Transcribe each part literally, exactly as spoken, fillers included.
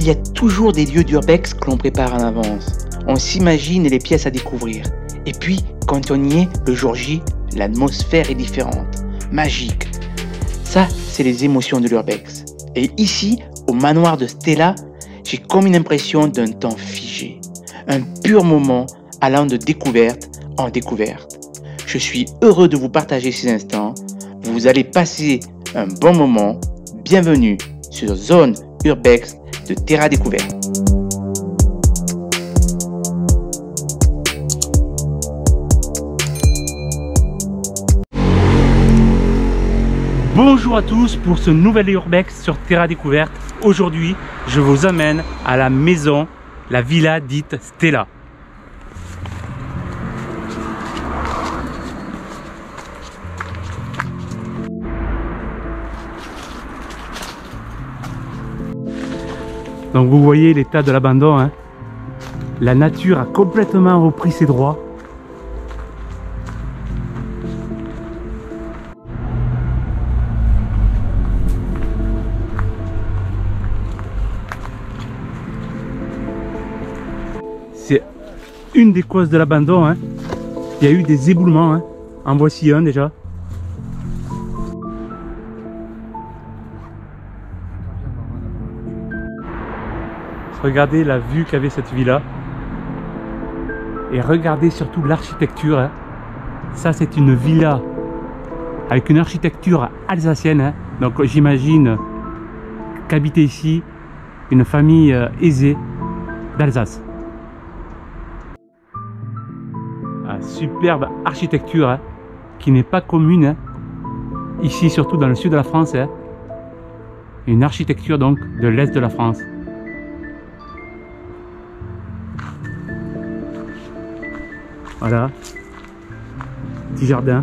y a toujours des lieux d'urbex que l'on prépare en avance. On s'imagine les pièces à découvrir. Et puis, quand on y est, le jour J, l'atmosphère est différente, magique. Ça, c'est les émotions de l'urbex. Et ici, au manoir de Stella, j'ai comme une impression d'un temps figé. Un pur moment allant de découverte en découverte. Je suis heureux de vous partager ces instants. Vous allez passer un bon moment. Bienvenue sur Zone Urbex de Terra Découverte. Bonjour à tous pour ce nouvel Urbex sur Terra Découverte. Aujourd'hui, je vous amène à la maison, la villa dite Stella. Donc vous voyez l'état de l'abandon, hein. La nature a complètement repris ses droits. C'est une des causes de l'abandon, hein. Il y a eu des éboulements, hein. En voici un déjà. Regardez la vue qu'avait cette villa. Et regardez surtout l'architecture, hein. Ça, c'est une villa avec une architecture alsacienne, hein. Donc j'imagine qu'habitait ici une famille euh, aisée d'Alsace. Ah, superbe architecture, hein, qui n'est pas commune, hein, ici, surtout dans le sud de la France, hein. Une architecture donc de l'est de la France. Voilà, petit jardin.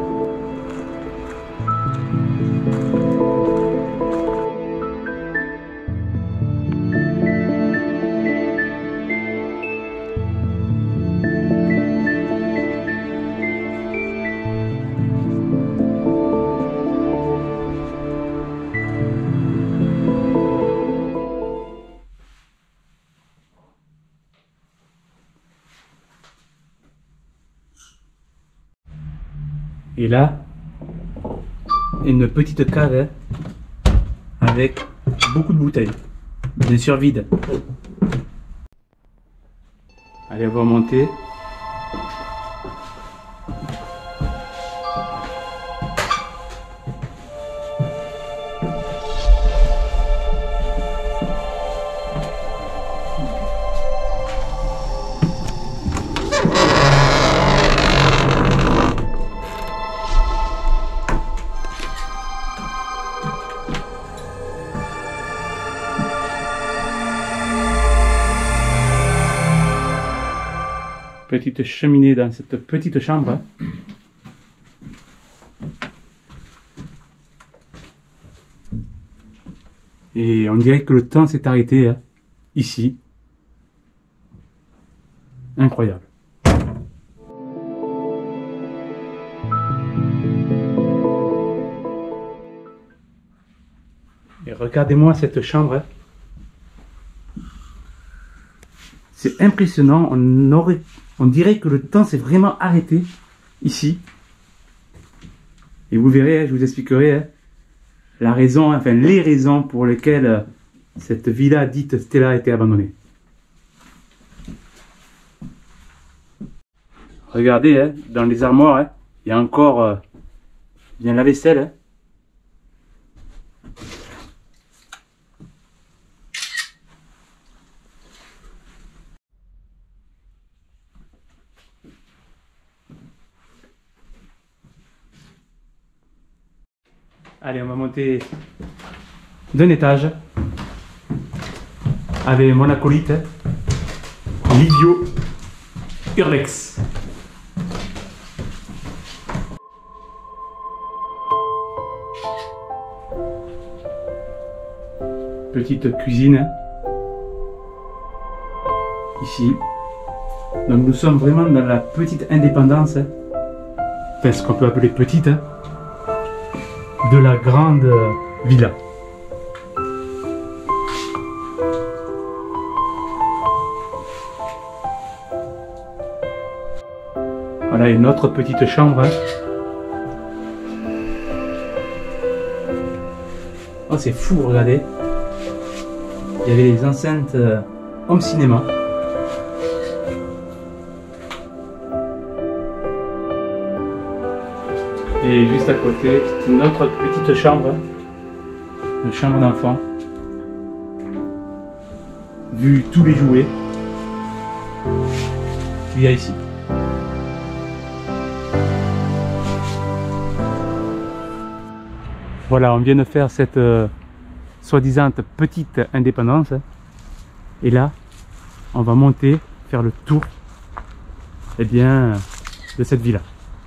Et là, une petite cave, hein, avec beaucoup de bouteilles, bien sûr vides. Allez, on va monter. Petite cheminée dans cette petite chambre. Et on dirait que le temps s'est arrêté, hein, ici. Incroyable. Et regardez-moi cette chambre. Hein. C'est impressionnant, on, aurait, on dirait que le temps s'est vraiment arrêté ici. Et vous verrez, je vous expliquerai, hein, la raison, enfin les raisons pour lesquelles euh, cette villa dite Stella a été abandonnée. Regardez, hein, dans les armoires, hein, il y a encore euh, bien la vaisselle. Hein. Allez, on va monter d'un étage avec mon acolyte, Livio Urbex. Petite cuisine ici. Donc nous sommes vraiment dans la petite indépendance, enfin ce qu'on peut appeler petite, de la grande villa. Voilà une autre petite chambre. Hein. Oh, c'est fou, regardez. Il y avait les enceintes euh, home cinéma. Et juste à côté, une autre petite chambre. Une chambre d'enfant. Vu tous les jouets qu'il y a ici. Voilà, on vient de faire cette euh, soi-disant petite indépendance. Et là, on va monter, faire le tour eh bien, de cette villa.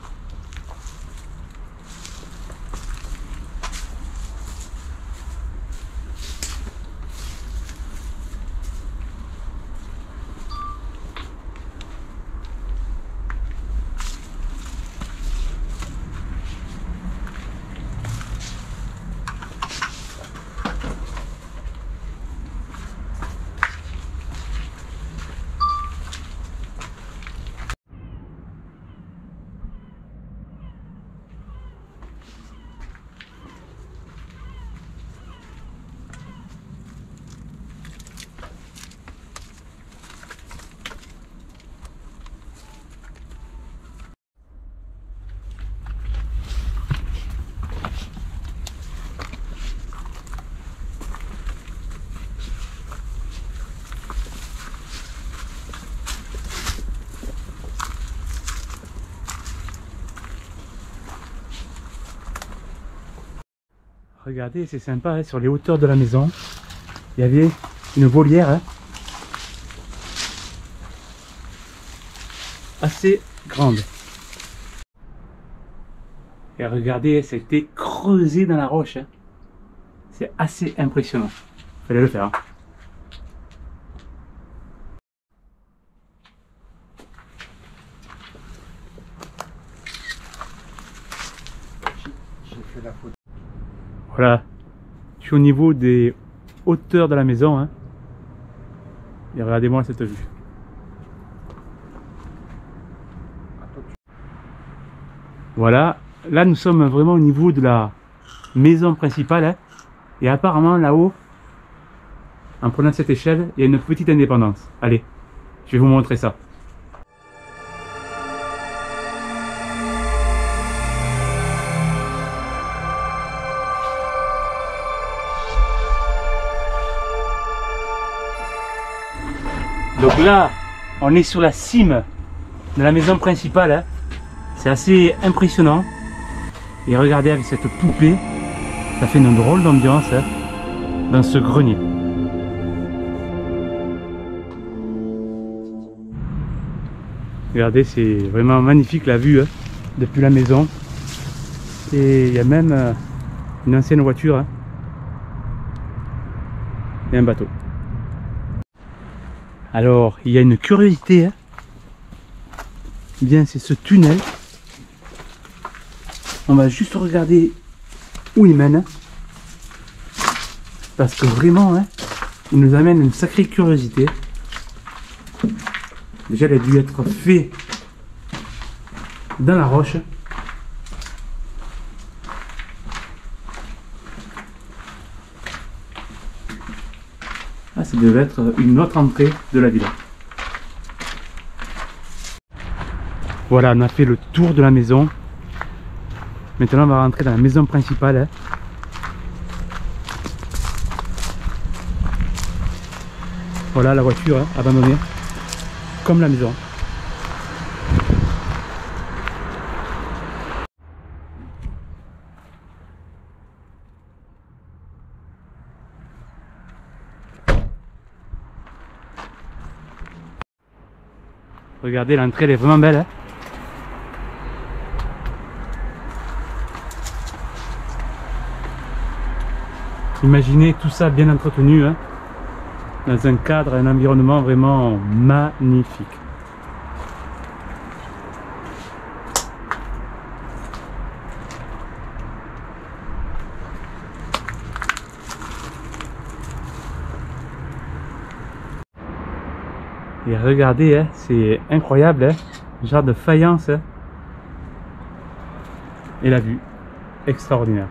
Regardez, c'est sympa, hein, sur les hauteurs de la maison, il y avait une volière hein, assez grande. Et regardez, c'était creusé dans la roche. Hein. C'est assez impressionnant. Fallait le faire. Hein. J'ai fait la photo. Voilà, je suis au niveau des hauteurs de la maison. Hein. Et regardez-moi cette vue. Voilà, là nous sommes vraiment au niveau de la maison principale. Hein. Et apparemment là-haut, en prenant cette échelle, il y a une petite indépendance. Allez, je vais vous montrer ça. Donc là, on est sur la cime de la maison principale. Hein. C'est assez impressionnant. Et regardez avec cette poupée, ça fait une drôle d'ambiance hein, dans ce grenier. Regardez, c'est vraiment magnifique la vue hein, depuis la maison. Et il y a même euh, une ancienne voiture hein, et un bateau. Alors, il y a une curiosité, hein. Bien, c'est ce tunnel. On va juste regarder où il mène. Parce que vraiment, hein, il nous amène une sacrée curiosité. Déjà, il a dû être fait dans la roche. Ah, ça devait être une autre entrée de la villa. Voilà, on a fait le tour de la maison. Maintenant, on va rentrer dans la maison principale. Hein. Voilà la voiture hein, abandonnée, comme la maison. Regardez, l'entrée elle est vraiment belle. Hein. Imaginez tout ça bien entretenu, hein, dans un cadre, un environnement vraiment magnifique. Et regardez, hein, c'est incroyable, hein, genre de faïence. Hein. Et la vue, extraordinaire.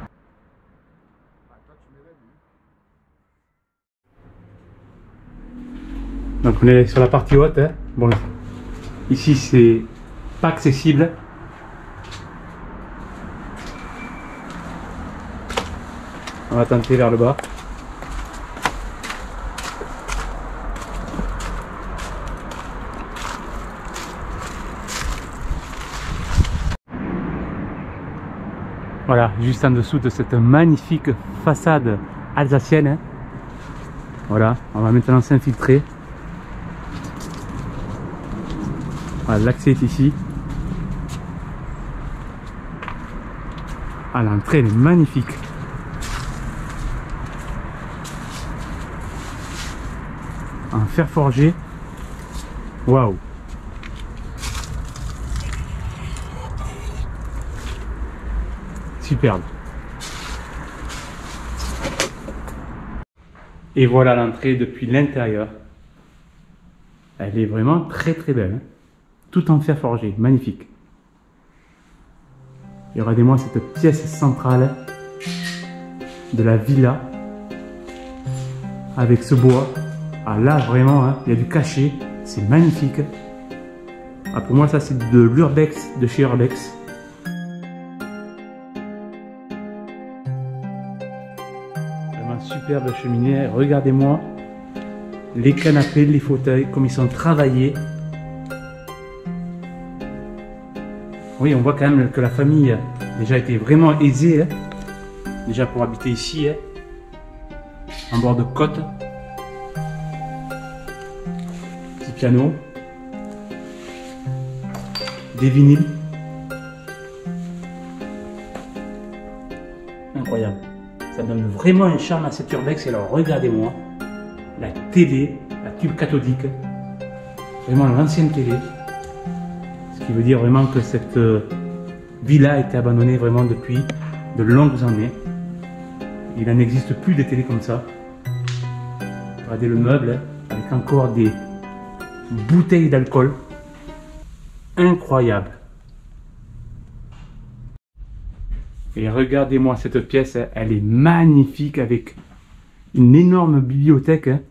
Donc on est sur la partie haute. Hein. Bon, ici c'est pas accessible. On va tenter vers le bas. Voilà, juste en dessous de cette magnifique façade alsacienne. Hein. Voilà, on va maintenant s'infiltrer. Voilà, l'accès est ici. Ah, l'entrée est magnifique. En fer forgé. Waouh. Superbe. Et voilà l'entrée depuis l'intérieur. Elle est vraiment très très belle. Hein. Tout en fer forgé, magnifique. Et regardez-moi cette pièce centrale de la villa avec ce bois. Ah là vraiment, hein, il y a du cachet, c'est magnifique. Ah, pour moi ça c'est de l'urbex de chez Urbex. Vraiment superbe cheminée, regardez-moi les canapés, les fauteuils, comme ils sont travaillés. Oui, on voit quand même que la famille a déjà été vraiment aisée, hein, déjà pour habiter ici, hein, en bord de côte. Petit piano, des vinyles, incroyable. Ça donne vraiment un charme à cet urbex. Et alors regardez-moi la télé, la tube cathodique, vraiment l'ancienne télé. Ce qui veut dire vraiment que cette euh, villa a été abandonnée vraiment depuis de longues années. Il n'en existe plus des télés comme ça. Regardez le meuble, hein, avec encore des bouteilles d'alcool. Incroyable. Et regardez-moi cette pièce, hein, elle est magnifique avec une énorme bibliothèque. Hein.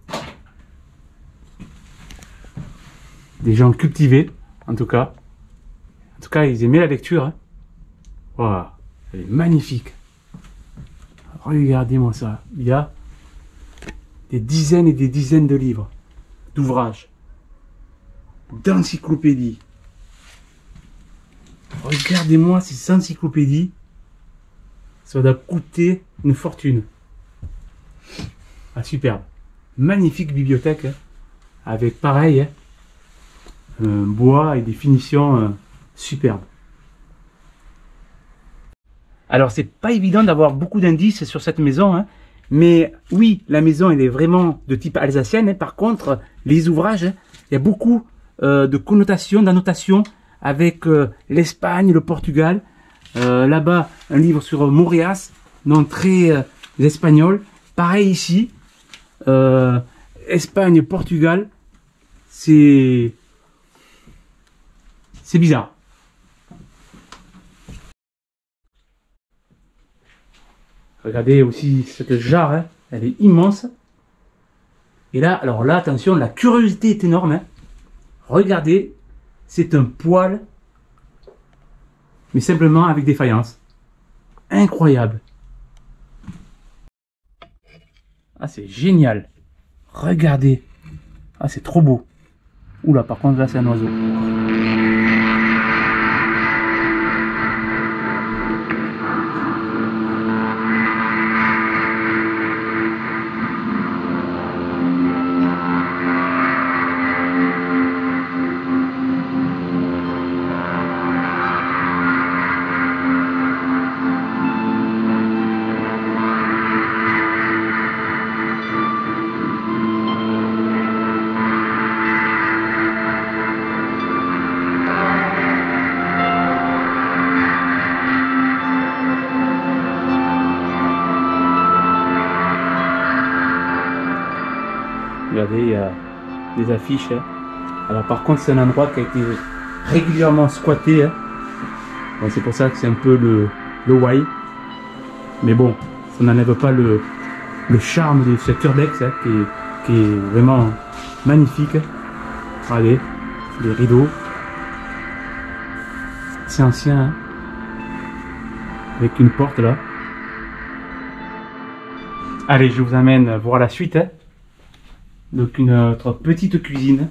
Des gens cultivés, en tout cas. En tout cas, ils aimaient la lecture. Hein. Wow, elle est magnifique. Regardez-moi ça. Il y a des dizaines et des dizaines de livres, d'ouvrages, d'encyclopédies. Regardez-moi ces encyclopédies. Ça doit coûter une fortune. Ah, superbe. Magnifique bibliothèque. Hein, avec pareil, hein, un bois et des finitions euh, superbes. Alors, c'est pas évident d'avoir beaucoup d'indices sur cette maison. Hein, mais oui, la maison, elle est vraiment de type alsacienne. Hein, par contre, les ouvrages, hein, il y a beaucoup euh, de connotations, d'annotations avec euh, l'Espagne, le Portugal. Euh, Là-bas, un livre sur Mauriac, nom très euh, espagnol. Pareil ici, euh, Espagne, Portugal, c'est c'est bizarre. Regardez aussi cette jarre, hein, elle est immense. Et là, alors là, attention, la curiosité est énorme. Hein. Regardez, c'est un poêle, mais simplement avec des faïences. Incroyable. Ah, c'est génial. Regardez. Ah, c'est trop beau. Oula, par contre, là, c'est un oiseau. Regardez, il y a des affiches. Hein. Alors par contre, c'est un endroit qui a été régulièrement squatté. Hein. Bon, c'est pour ça que c'est un peu le, le why. Mais bon, ça n'enlève pas le, le charme de cet urbex hein, qui, est, qui est vraiment magnifique. Regardez, les rideaux. C'est ancien, hein, avec une porte là. Allez, je vous amène voir la suite. Hein. Donc une autre petite cuisine.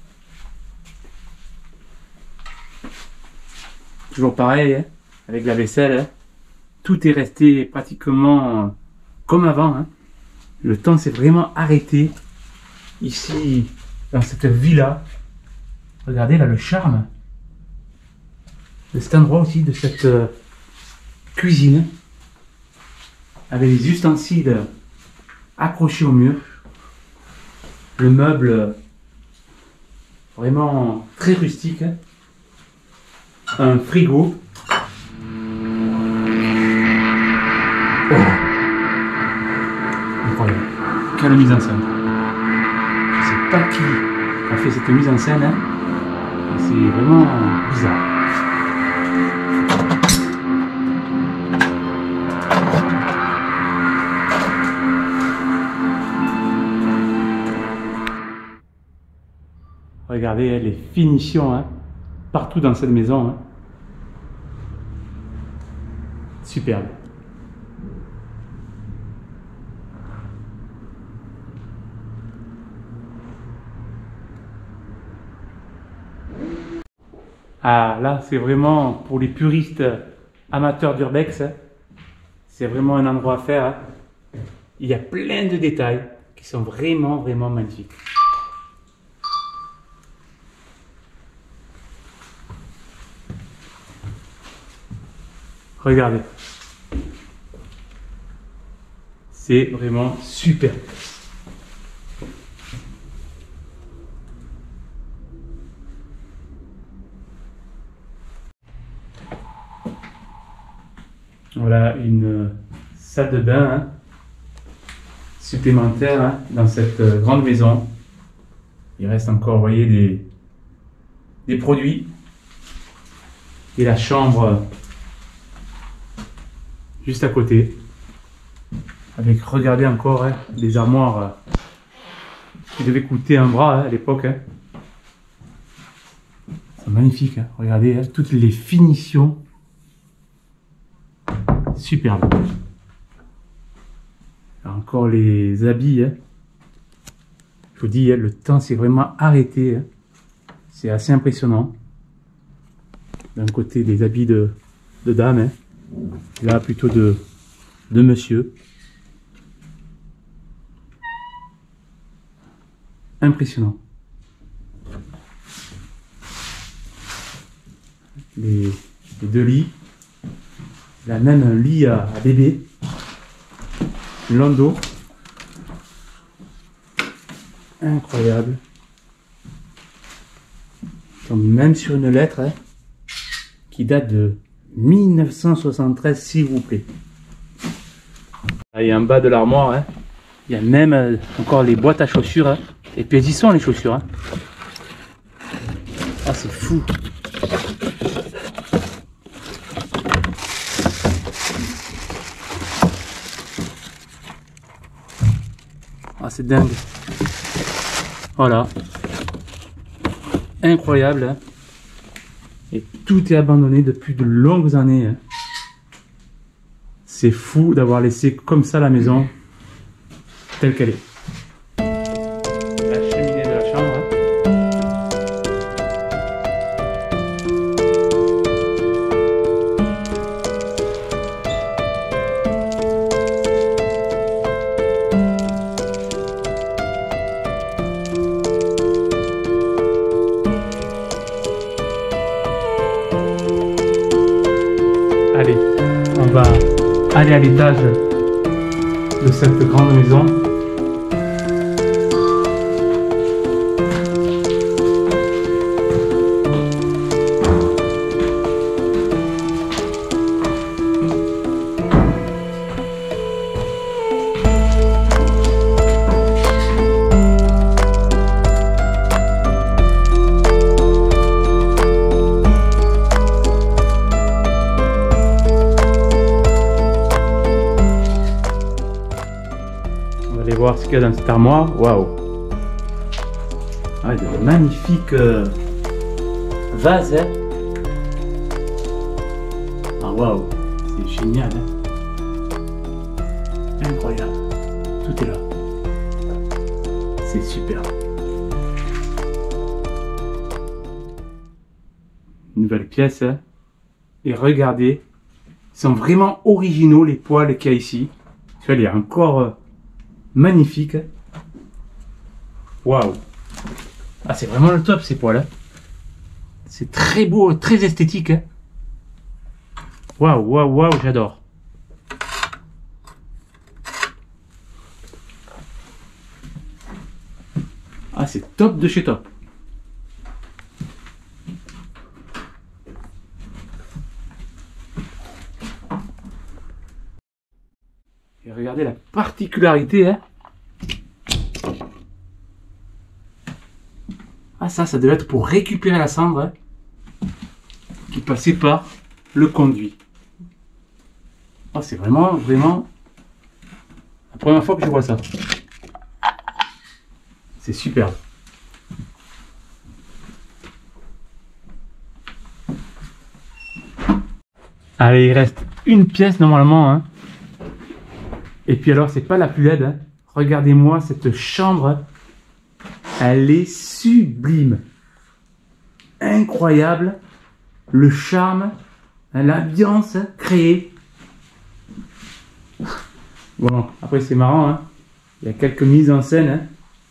Toujours pareil, hein, avec la vaisselle. Hein. Tout est resté pratiquement comme avant. Hein. Le temps s'est vraiment arrêté. Ici, dans cette villa. Regardez là le charme de cet endroit aussi, de cette euh, cuisine. Avec les ustensiles accrochés au mur. Le meuble vraiment très rustique. Un frigo. Oh. Incroyable. Quelle mise en scène. Je sais pas qui a fait cette mise en scène. Hein. C'est vraiment bizarre. Regardez les finitions hein, partout dans cette maison. Hein. Superbe. Ah là, c'est vraiment pour les puristes amateurs d'urbex. Hein. C'est vraiment un endroit à faire. Hein. Il y a plein de détails qui sont vraiment, vraiment magnifiques. Regardez. C'est vraiment super. Voilà une salle de bain hein, supplémentaire hein, dans cette euh, grande maison. Il reste encore, vous voyez, des, des produits. Et la chambre euh, juste à côté. Avec, regardez encore, hein, des armoires euh, qui devaient coûter un bras hein, à l'époque. Hein. C'est magnifique. Hein. Regardez hein, toutes les finitions. Superbe. Encore les habits. Hein. Je vous dis, hein, le temps s'est vraiment arrêté. Hein. C'est assez impressionnant. D'un côté, des habits de, de dame. Hein. Là, plutôt de, de monsieur. Impressionnant. Les, les deux lits. Là même un lit à, à bébé. Landau. Incroyable. Comme même sur une lettre hein, qui date de mille neuf cent soixante-treize, s'il vous plaît. Et en bas de l'armoire, hein, il y a même euh, encore les boîtes à chaussures. Hein. Et puis elles y sont les chaussures. Hein. Ah, c'est fou. Ah, c'est dingue. Voilà. Incroyable. Hein. Et tout est abandonné depuis de longues années. Hein. C'est fou d'avoir laissé comme ça la maison telle qu'elle est. La cheminée de la chambre. Hein. Allez, on va aller à l'étage de cette grande maison. voir ce qu'il y a dans cette armoire. Waouh! Ah, de magnifiques euh, vases. Hein. Ah, waouh! C'est génial. Hein. Incroyable. Tout est là. C'est super. Nouvelle pièce. Hein. Et regardez, ils sont vraiment originaux les poils qu'il y a ici. Tu vois, il y a un corps euh, magnifique. Waouh! Ah, c'est vraiment le top ces poils. Hein. C'est très beau, très esthétique. Hein. Waouh, waouh, waouh, j'adore. Ah, c'est top de chez top. Et regardez la particularité, hein. Ah, ça, ça devait être pour récupérer la cendre, hein, qui passait par le conduit. Ah, c'est vraiment, vraiment la première fois que je vois ça. C'est superbe. Allez, il reste une pièce normalement, hein. Et puis alors, c'est pas la plus laide, hein. Regardez-moi cette chambre. Elle est sublime. Incroyable. Le charme, l'ambiance créée. Bon, après c'est marrant, hein. Il y a quelques mises en scène, hein.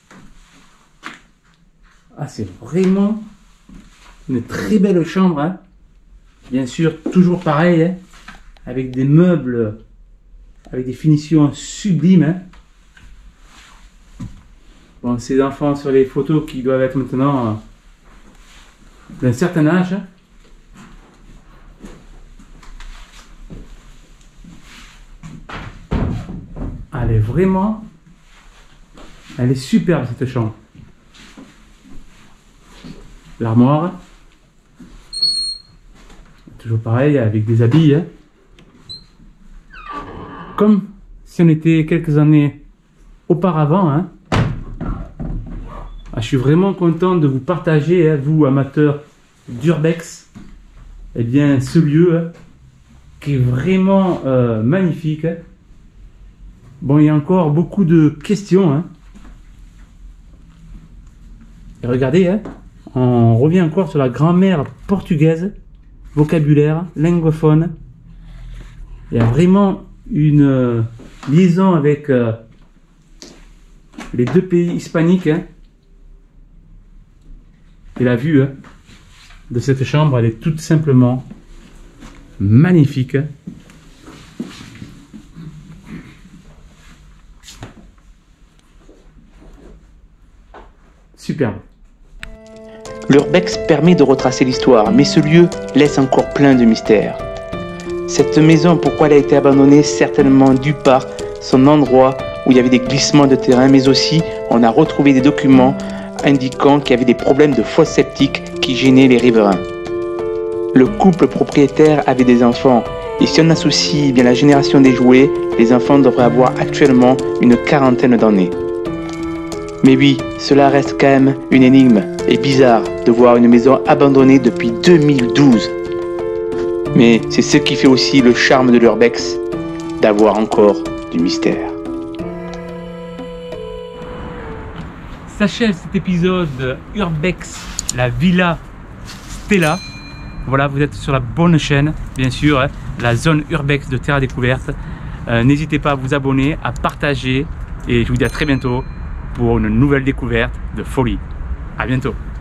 Ah, c'est vraiment une très belle chambre, hein. Bien sûr, toujours pareil, hein. Avec des meubles, avec des finitions sublimes, hein. Bon, ces enfants sur les photos qui doivent être maintenant euh, d'un certain âge. Elle est vraiment, elle est superbe cette chambre. L'armoire, toujours pareil avec des habits, hein. Comme si on était quelques années auparavant, hein. Ah, je suis vraiment content de vous partager, hein, vous amateurs d'urbex, eh bien ce lieu, hein, qui est vraiment euh, magnifique. Hein. Bon, il y a encore beaucoup de questions. Hein. Et regardez, hein, on revient encore sur la grammaire portugaise, vocabulaire, lingophone. Il y a vraiment une euh, liaison avec euh, les deux pays hispaniques. Hein. Et la vue, hein, de cette chambre, elle est tout simplement magnifique. Superbe. L'urbex permet de retracer l'histoire, mais ce lieu laisse encore plein de mystères. Cette maison, pourquoi elle a été abandonnée? Certainement dû par son endroit où il y avait des glissements de terrain, mais aussi on a retrouvé des documents indiquant qu'il y avait des problèmes de fosse septique qui gênaient les riverains. Le couple propriétaire avait des enfants, et si on associe bien la génération des jouets, les enfants devraient avoir actuellement une quarantaine d'années. Mais oui, cela reste quand même une énigme, et bizarre de voir une maison abandonnée depuis deux mille douze. Mais c'est ce qui fait aussi le charme de l'urbex, d'avoir encore du mystère. S'achève cet épisode Urbex, la Villa Stella. Voilà, vous êtes sur la bonne chaîne, bien sûr, hein, la zone Urbex de Terre à Découverte. Euh, N'hésitez pas à vous abonner, à partager, et je vous dis à très bientôt pour une nouvelle découverte de folie. À bientôt.